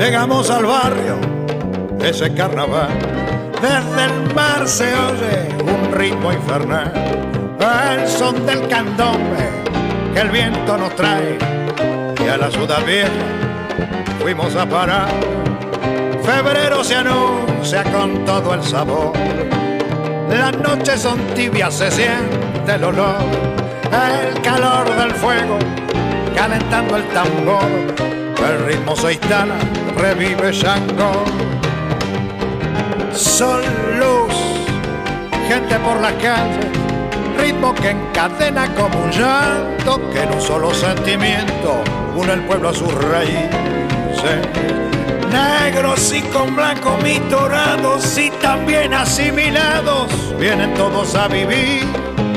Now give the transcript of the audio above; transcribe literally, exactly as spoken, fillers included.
Llegamos al barrio, ese carnaval. Desde el mar se oye un ritmo infernal, el son del candombe que el viento nos trae. Y a la ciudad vieja fuimos a parar. Febrero se anuncia con todo el sabor. Las noches son tibias, se siente el olor, el calor del fuego calentando el tambor. El ritmo se instala, revive Shango. Sol, luz, gente por las calles, ritmo que encadena como un llanto, que en un solo sentimiento une el pueblo a sus raíces. Negros y con blanco mitorados y también asimilados, vienen todos a vivir